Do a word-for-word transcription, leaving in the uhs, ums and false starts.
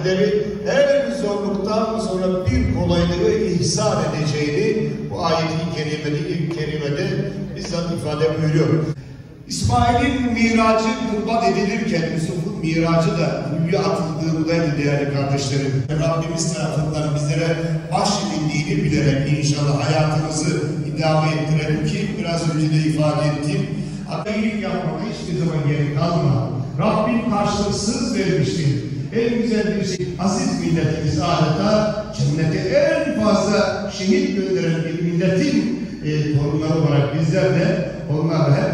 rahmetleri her zorluktan sonra bir kolaylığı ihsan edeceğini bu ayet-i kerimede, kerimede bizzat ifade buyuruyor. İsmail'in miracı kurban edilirken Yusuf'un miracı da hülya atıldığındaydı değerli kardeşlerim. Rabbimiz tarafından bizlere bahşedildiğini bilerek inşallah hayatımızı idame ettirelim ki biraz önce de ifade ettim. İyilik yapmada hiçbir zaman geri kalma. Rabbim karşılıksız vermiştir. En güzel bir şey, aziz milletimiz adeta cennete en fazla şehit gönderen bir milletin e, torunları olarak bizler de onlarla hep